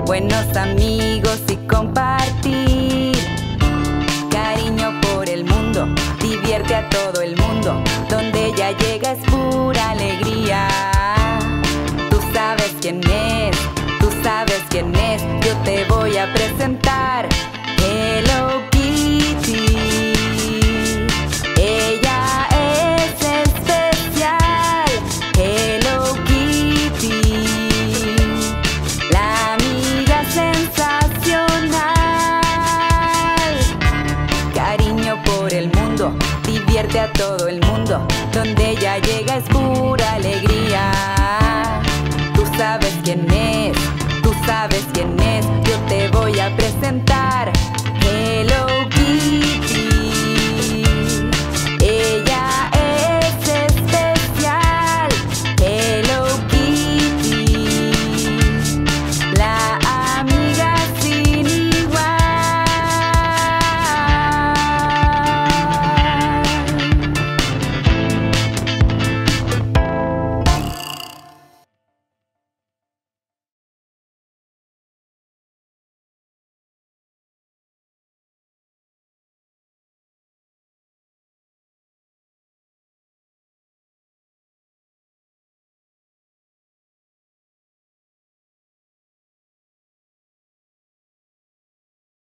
buenos amigos y compartir. Cariño por el mundo, divierte a todo el mundo. Donde ella llega es pura alegría.